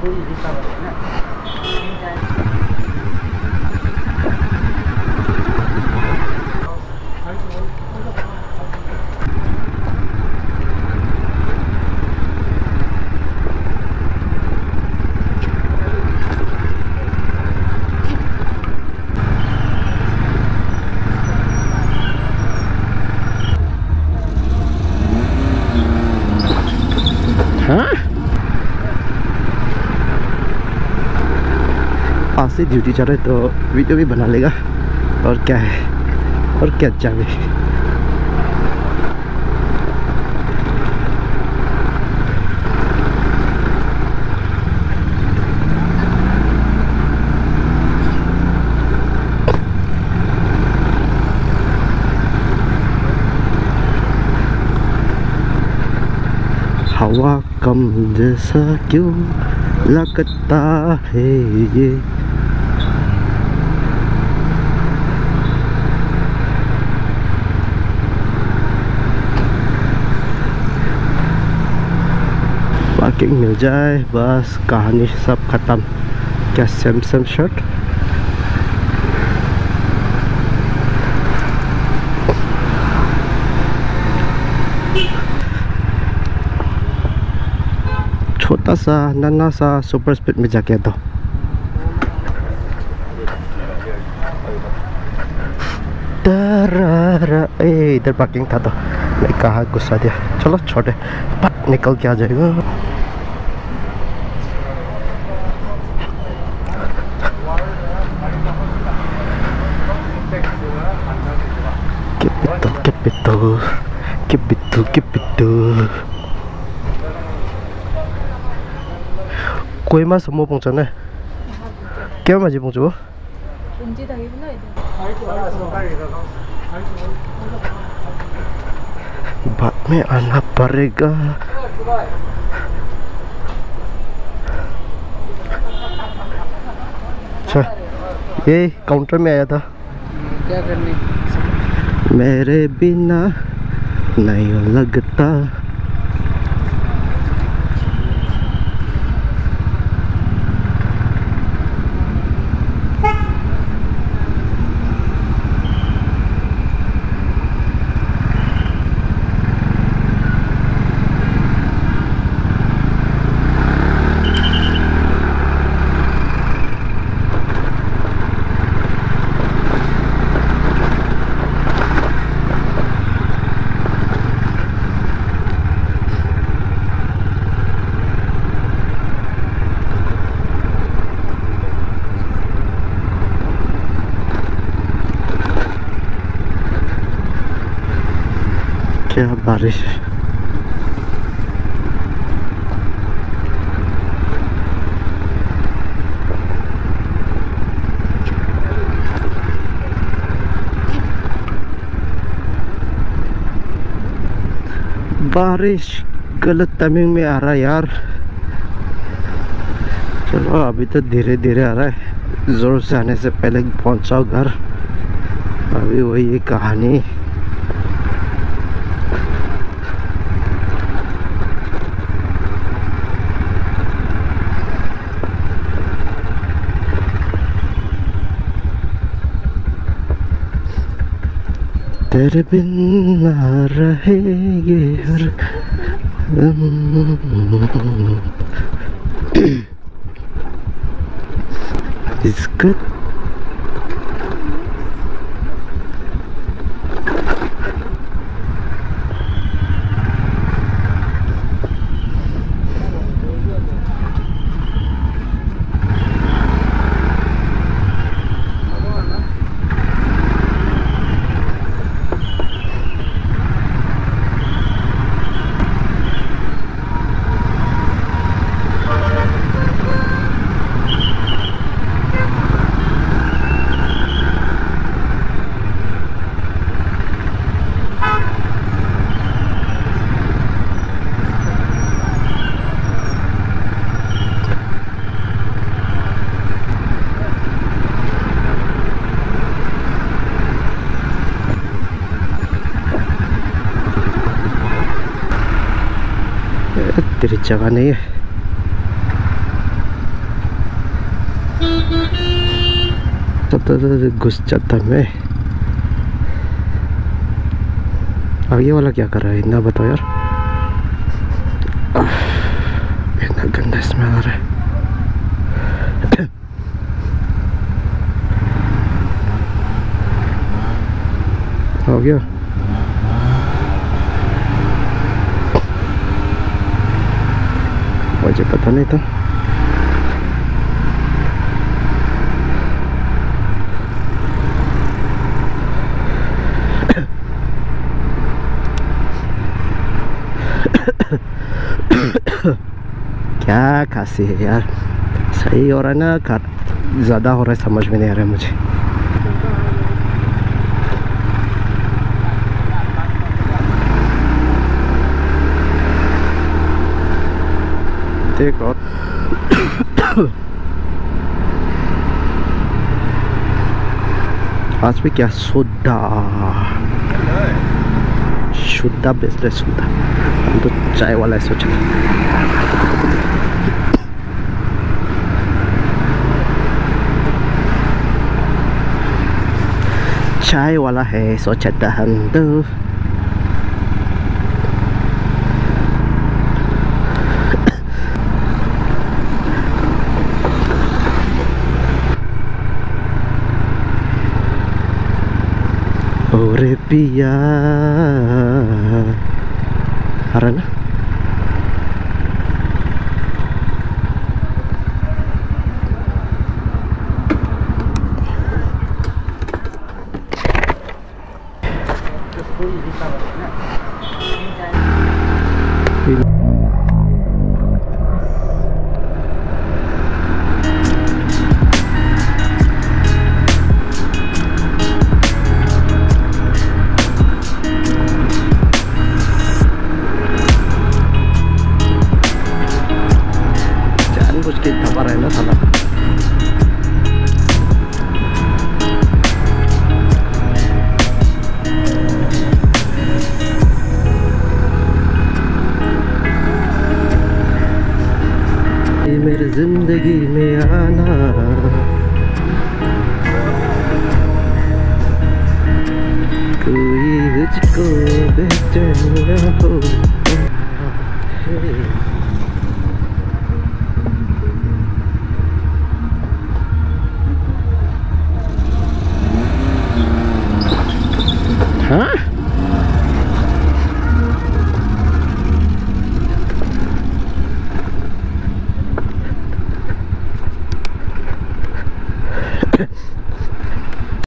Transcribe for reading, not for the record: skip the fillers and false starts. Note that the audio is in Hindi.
पास से ड्यूटी चल रहा है तो वीडियो भी बना लेगा। और क्या है, और क्या चाहिए। हवा कम जैसा क्यों लगता है ये। पार्किंग मिल जाए बस कहानी सब खत्म। क्या सैमसंग शर्ट छोटा सा नन्हा सा सुपर स्पीड में जाके दो। इधर पार्किंग था तो मैं कहा गुस्सा दिया। चलो छोटे पट निकल के आ जाएगा। कोहिमा सम्म पाउँछ न क्या माझी पाउँछ हो बाद में आना पड़ेगा। अच्छा ये काउंटर में आया था क्या करने? मेरे बिना नहीं लगता। क्या बारिश है। बारिश गलत टाइमिंग में आ रहा है यार। चलो अभी तो धीरे धीरे आ रहा है, जोर से आने से पहले पहुंचाओ घर। अभी वही कहानी। तेरे बिन ना रहेंगे हर इसका तेरी जगह नहीं है। तो घुस जाता मैं। अब ये वाला क्या कर रहा है इतना बताओ यार। इतना गंदा स्मेल आ रहा है। हो गया। मुझे पता नहीं था। क्या खांसी है यार। सही हो रहा है ना ज़्यादा हो रहा है समझ में नहीं आ रहा है मुझे। देखो आज भी क्या शुद्ध बेचते शुद्ध। हम तो चाय वाला है सोचा। चाय वाला है सोचा था हम तो। ओरे पिया आ रहा ना। उसके दबा रहे ना साला। मेरी जिंदगी में आना कोई मुझको बेचैन हो। हाँ